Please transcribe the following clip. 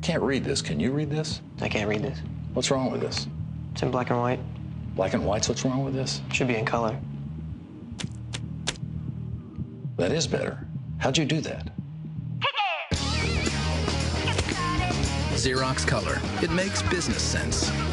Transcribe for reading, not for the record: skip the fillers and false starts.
Can't read this. Can you read this? I can't read this. What's wrong with this? It's in black and white. Black and white's what's wrong with this? Should be in color. That is better. How'd you do that? Xerox Color. It makes business sense.